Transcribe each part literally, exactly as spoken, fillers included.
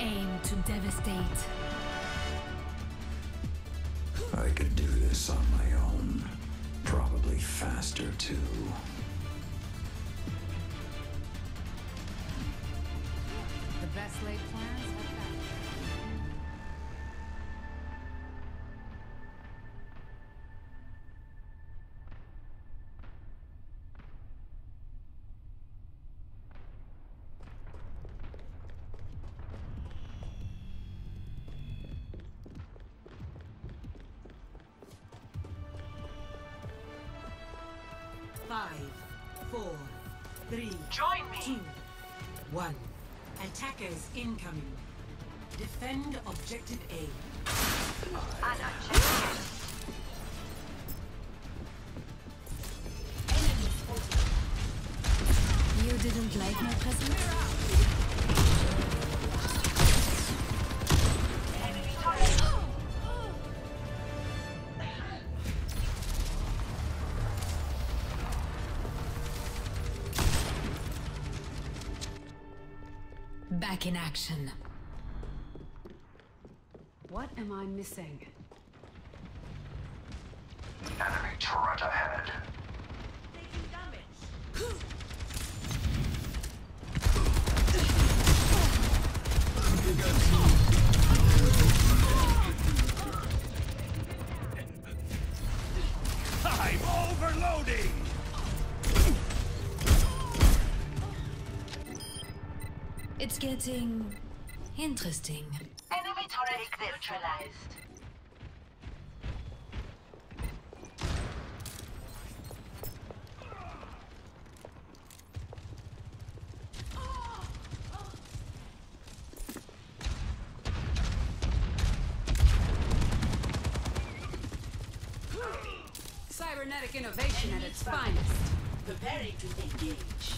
aim to devastate. I could do this on my own. Probably faster, too. The best laid plans have backfired. Five, four, three, Join me. two, one. Attackers incoming. Defend objective A. Anna, check in. You didn't like my presence? Enemy target. Back in action. What am I missing? Enemy turret ahead. Taking damage. I'm overloading! It's getting interesting. Enemy turret neutralized. Cybernetic innovation at its finest. Preparing to engage.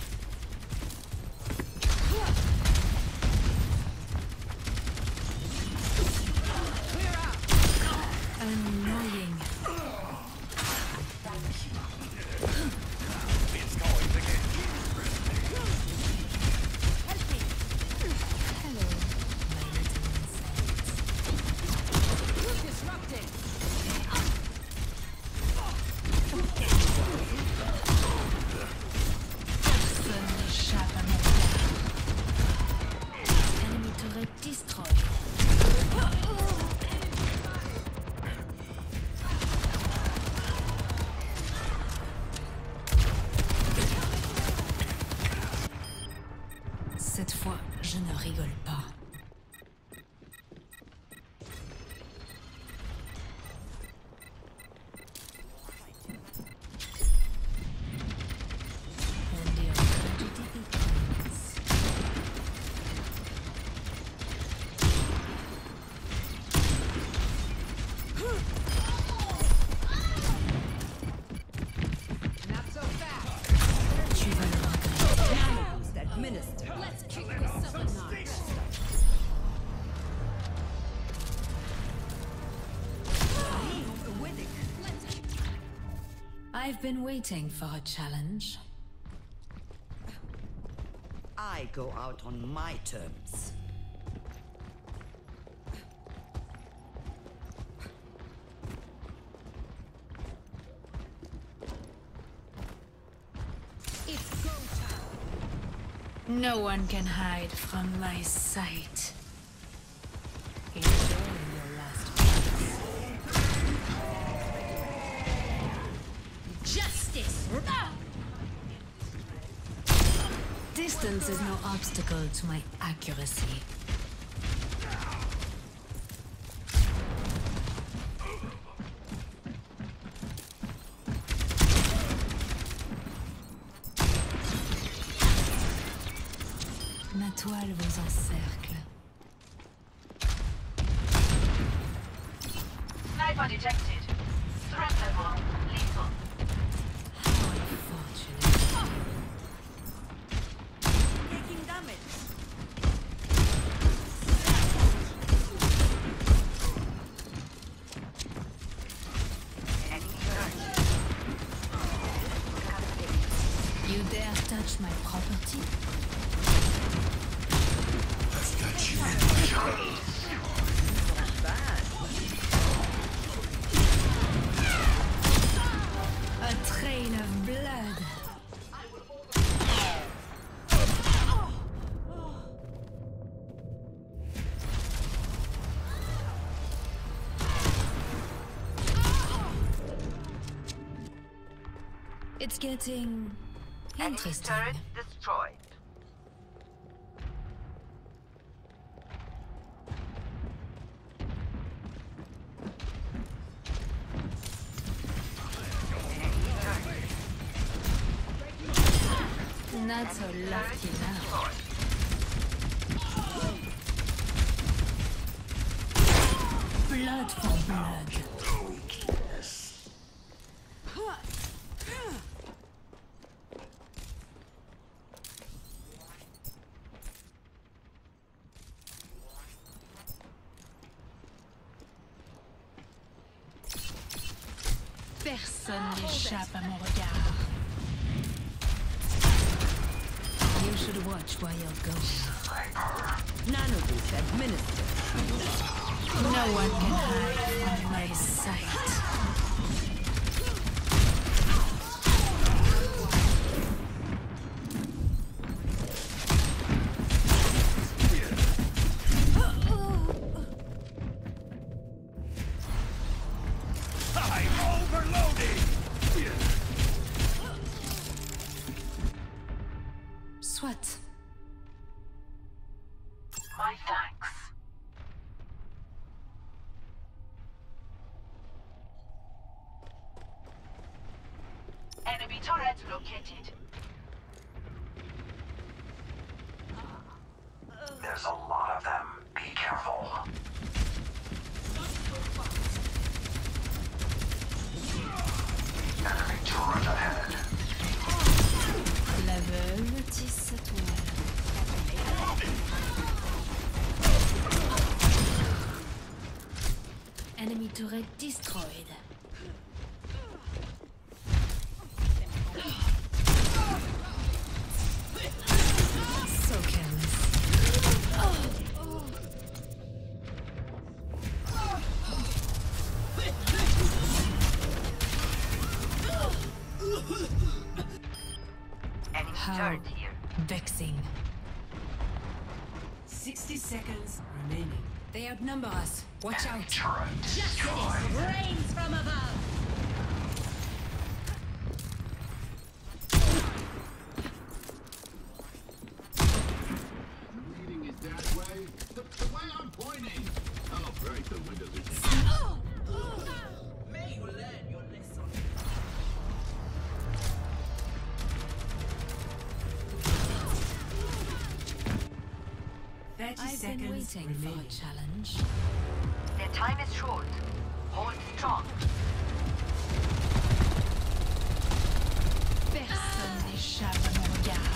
Annoying. It's going to get Hello, my little insects. Disrupting. Personne n'échappe à mon regard. Enemy turret destroyed. Cette fois, je ne rigole pas. And the tragedy begins. Not so fast. Tu vas le regretter. Administer. Let's kick this up a notch. I've been waiting for a challenge. I go out on my terms. It's go time. No one can hide from my sight. Enjoy your last breath. Justice! Distance is no obstacle to my accuracy. Ma toile vous encercle. Sniper detected. Threat level lethal. How unfortunate. Taking damage. You dare touch my property? I've got you in my It's getting Enemy interesting. turret destroyed. Not so lucky now. Blood for blood. Personne n'échappe à mon regard. You should watch where you're going. Nanoboost administered. No one can hide from my sight. I'm overloading! Soit. My thanks. Enemy turret located. There's a lot of them. Be careful. Enemy turret ahead. Level dix étoiles. Enemy turret destroyed. So careless. Enemy How turret here. vexing. sixty seconds remaining. They outnumber us. Watch out. Turret destroyed. Rains from above. Reading it that way? The, the way I'm pointing! Oh, right, the windows are May you learn your lesson. thirty I've seconds been waiting for remaining. a challenge. Their time is short. Hold strong. Personne n'échappe à mon regard.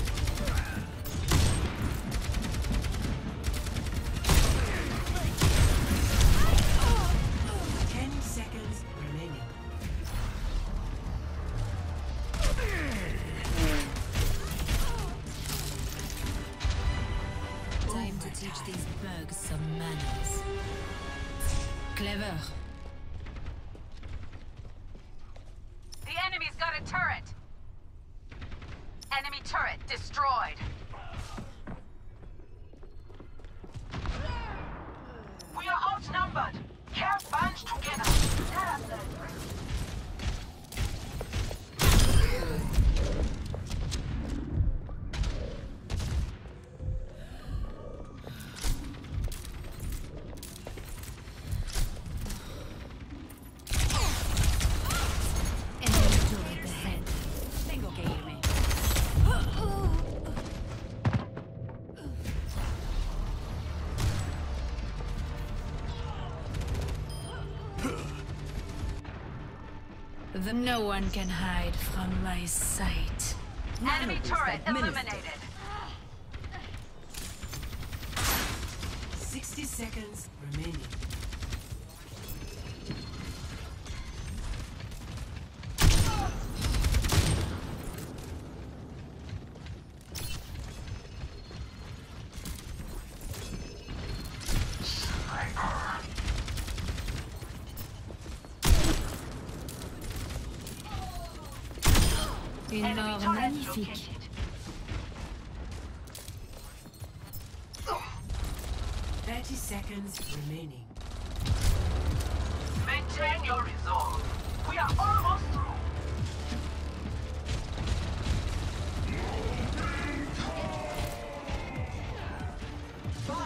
ten seconds remaining. Time to teach these bugs some manners. Clever. The enemy's got a turret. Enemy turret destroyed. We are outnumbered. Care bunch together. Let us celebrate. Enemy turret ahead. Tengo que irme. The no one can hide from my sight. Enemy Nanoboost turret administered. eliminated. sixty seconds remaining. Une Enemy mort turret magnifique. located. thirty seconds remaining. Maintain your resolve. We are almost through.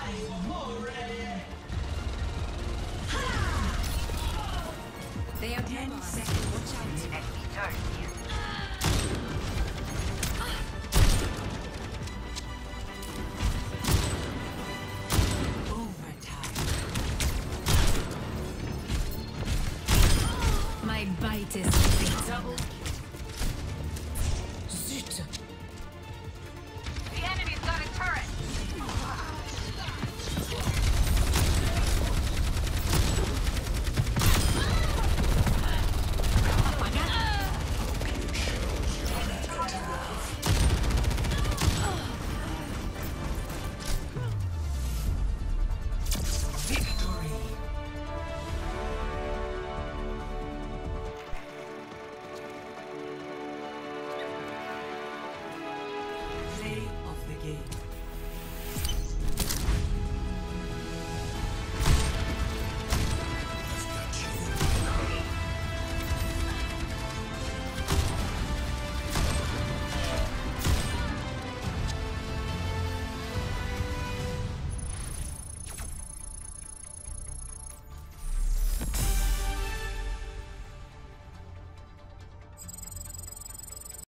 They are Ten paralyzed. seconds Watch out. remaining. Enemy turret is